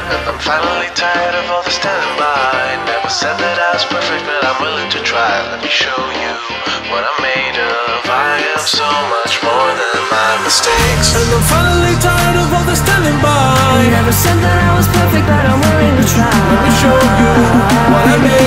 And I'm finally tired of all the standing by. Never said that I was perfect, but I'm willing to try. Let me show you what I'm made of. I am so much more than my mistakes. And I'm finally tired of all the standing by. Never said that I was perfect, but I'm willing to try. Let me show you what I made